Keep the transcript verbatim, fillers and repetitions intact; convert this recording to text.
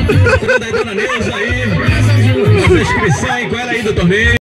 Dona Neuza aí, nossa inscrição aí com ela aí do torneio.